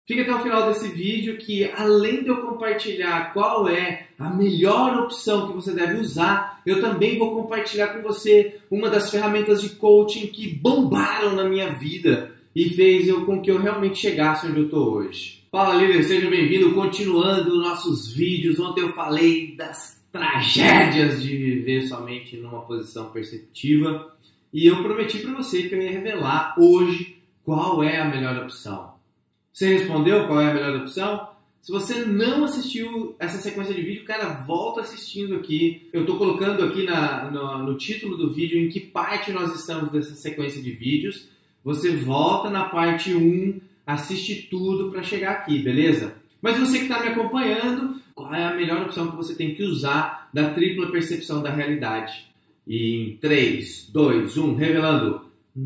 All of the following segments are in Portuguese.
Fica até o final desse vídeo que, além de eu compartilhar qual é a melhor opção que você deve usar, eu também vou compartilhar com você uma das ferramentas de coaching que bombaram na minha vida e fez com que eu realmente chegasse onde eu estou hoje. Fala, líder, seja bem-vindo. Continuando nossos vídeos, ontem eu falei das tragédias de viver somente numa posição perceptiva e eu prometi para você que eu ia revelar hoje qual é a melhor opção. Você respondeu qual é a melhor opção? Se você não assistiu essa sequência de vídeo, cara, volta assistindo aqui. Eu estou colocando aqui no título do vídeo em que parte nós estamos dessa sequência de vídeos. Você volta na parte 1, assiste tudo para chegar aqui, beleza? Mas você que está me acompanhando, qual é a melhor opção que você tem que usar da tripla percepção da realidade? E em 3, 2, 1, revelando.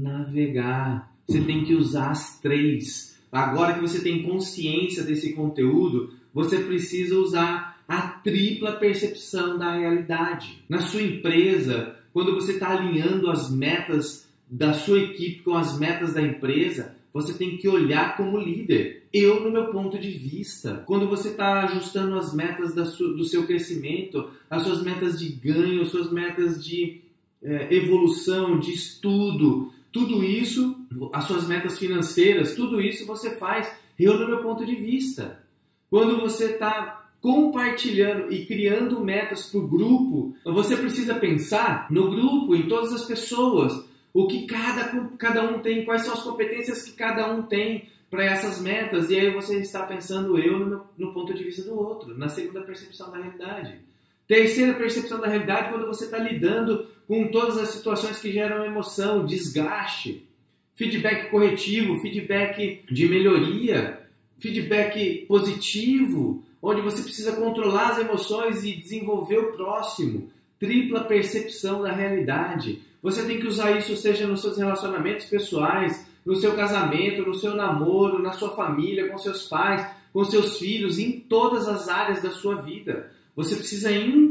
Navegar. Você tem que usar as 3. Agora que você tem consciência desse conteúdo, você precisa usar a tripla percepção da realidade. Na sua empresa, quando você está alinhando as metas da sua equipe com as metas da empresa, você tem que olhar como líder. No meu ponto de vista, quando você está ajustando as metas do seu crescimento, as suas metas de ganho, as suas metas de evolução, de estudo, tudo isso, as suas metas financeiras, tudo isso você faz, no meu ponto de vista. Quando você está compartilhando e criando metas para o grupo, você precisa pensar no grupo, em todas as pessoas, o que cada um tem, quais são as competências que cada um tem para essas metas, e aí você está pensando no ponto de vista do outro, na segunda percepção da realidade. Terceira percepção da realidade, quando você está lidando com todas as situações que geram emoção, desgaste, feedback corretivo, feedback de melhoria, feedback positivo, onde você precisa controlar as emoções e desenvolver o próximo. Tripla percepção da realidade. Você tem que usar isso, seja nos seus relacionamentos pessoais, no seu casamento, no seu namoro, na sua família, com seus pais, com seus filhos, em todas as áreas da sua vida. Você precisa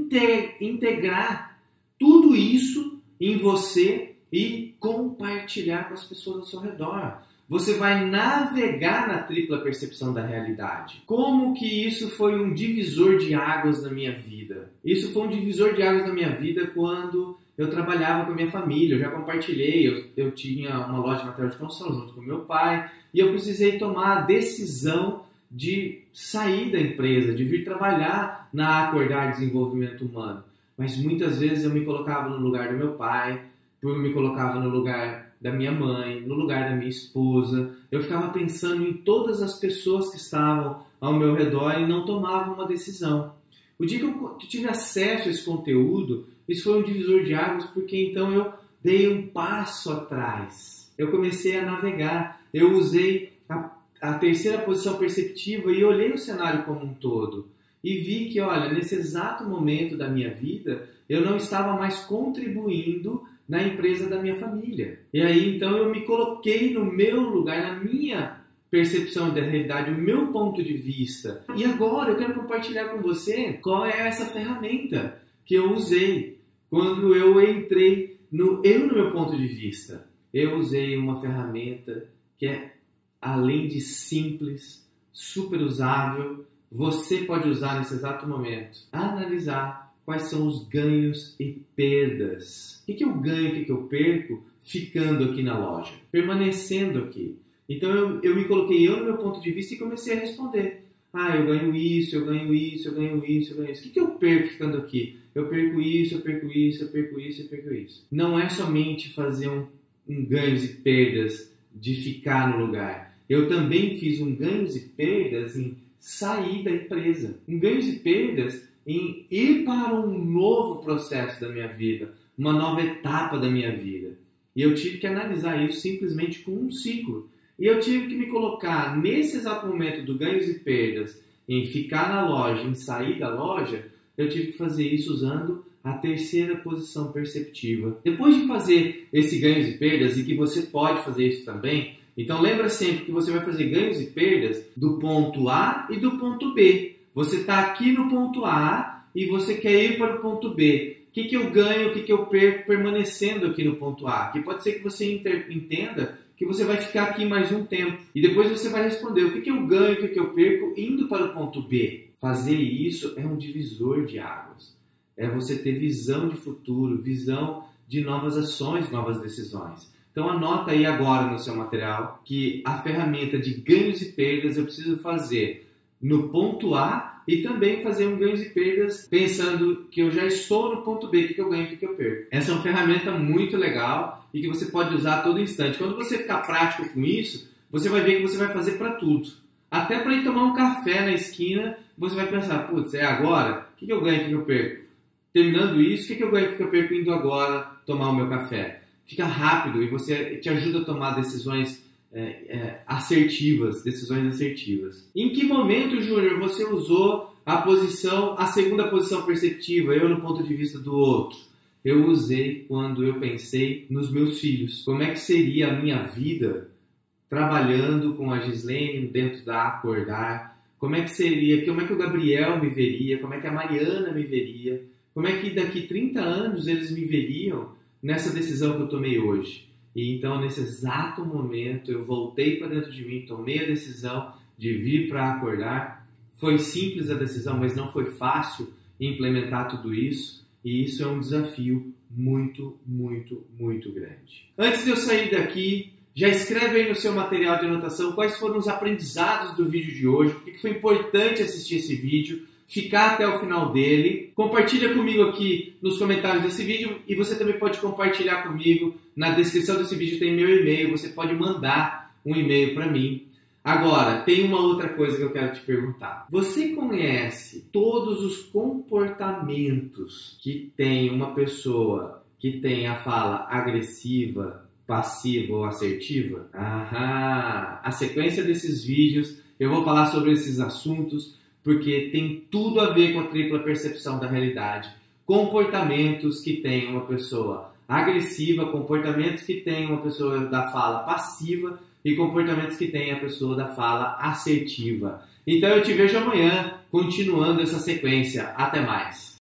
integrar tudo isso em você e compartilhar com as pessoas ao seu redor. Você vai navegar na tripla percepção da realidade. Como que isso foi um divisor de águas na minha vida? Isso foi um divisor de águas na minha vida quando eu trabalhava com a minha família. Eu já compartilhei, eu tinha uma loja de material de construção junto com meu pai e eu precisei tomar a decisão de sair da empresa, de vir trabalhar na Acordar Desenvolvimento Humano. Mas muitas vezes eu me colocava no lugar do meu pai, eu me colocava no lugar da minha mãe, no lugar da minha esposa. Eu ficava pensando em todas as pessoas que estavam ao meu redor e não tomava uma decisão. O dia que eu tive acesso a esse conteúdo, isso foi um divisor de águas, porque então eu dei um passo atrás. Eu comecei a navegar, eu usei a terceira posição perceptiva e olhei o cenário como um todo. E vi que, olha, nesse exato momento da minha vida, eu não estava mais contribuindo na empresa da minha família. E aí, então, eu me coloquei no meu lugar, na minha percepção da realidade, o meu ponto de vista. E agora eu quero compartilhar com você qual é essa ferramenta que eu usei quando eu entrei no meu ponto de vista. Eu usei uma ferramenta que é, além de simples, super usável, você pode usar nesse exato momento. Analisar quais são os ganhos e perdas. O que eu ganho, o que eu perco ficando aqui na loja, permanecendo aqui. Então eu me coloquei no meu ponto de vista e comecei a responder. Eu ganho isso, eu ganho isso, eu ganho isso, eu ganho isso. O que eu perco ficando aqui? Eu perco isso, eu perco isso, eu perco isso, eu perco isso. Não é somente fazer um ganhos e perdas de ficar no lugar. Eu também fiz um ganhos e perdas em sair da empresa. Um ganhos e perdas em ir para um novo processo da minha vida, uma nova etapa da minha vida. E eu tive que analisar isso simplesmente com um ciclo. E eu tive que me colocar nesse exato momento do ganhos e perdas, em ficar na loja, em sair da loja, eu tive que fazer isso usando a terceira posição perceptiva. Depois de fazer esse ganhos e perdas, e que você pode fazer isso também, então lembra sempre que você vai fazer ganhos e perdas do ponto A e do ponto B. Você está aqui no ponto A e você quer ir para o ponto B. o que eu ganho, o que eu perco permanecendo aqui no ponto A. Que pode ser que você entenda que você vai ficar aqui mais um tempo. E depois você vai responder o que eu ganho, o que eu perco indo para o ponto B. Fazer isso é um divisor de águas. É você ter visão de futuro, visão de novas ações, novas decisões. Então anota aí agora no seu material que a ferramenta de ganhos e perdas eu preciso fazer no ponto A e também fazer um ganhos e perdas pensando que eu já estou no ponto B, o que eu ganho e o que eu perco. Essa é uma ferramenta muito legal e que você pode usar a todo instante. Quando você ficar prático com isso, você vai ver que você vai fazer para tudo. Até para ir tomar um café na esquina, você vai pensar, putz, é agora? O que eu ganho e o que eu perco? Terminando isso, o que eu ganho e o que eu perco indo agora tomar o meu café? Fica rápido e você te ajuda a tomar decisões assertivas, decisões assertivas. Em que momento, Júnior, você usou a segunda posição perceptiva, eu no ponto de vista do outro? Eu usei quando eu pensei nos meus filhos. Como é que seria a minha vida trabalhando com a Gislene dentro da Acordar? Como é que seria, como é que o Gabriel me veria? Como é que a Mariana me veria? Como é que daqui 30 anos eles me veriam nessa decisão que eu tomei hoje? E então, nesse exato momento, eu voltei para dentro de mim, tomei a decisão de vir para Acordar. Foi simples a decisão, mas não foi fácil implementar tudo isso. E isso é um desafio muito, muito, muito grande. Antes de eu sair daqui, já escreve aí no seu material de anotação quais foram os aprendizados do vídeo de hoje, por que foi importante assistir esse vídeo, ficar até o final dele. Compartilha comigo aqui nos comentários desse vídeo e você também pode compartilhar comigo. Na descrição desse vídeo tem meu e-mail, você pode mandar um e-mail para mim. Agora, tem uma outra coisa que eu quero te perguntar. Você conhece todos os comportamentos que tem uma pessoa que tem a fala agressiva, passiva ou assertiva? A sequência desses vídeos eu vou falar sobre esses assuntos porque tem tudo a ver com a tripla percepção da realidade. Comportamentos que tem uma pessoa agressiva, comportamentos que tem uma pessoa da fala passiva e comportamentos que tem a pessoa da fala assertiva. Então eu te vejo amanhã continuando essa sequência. Até mais!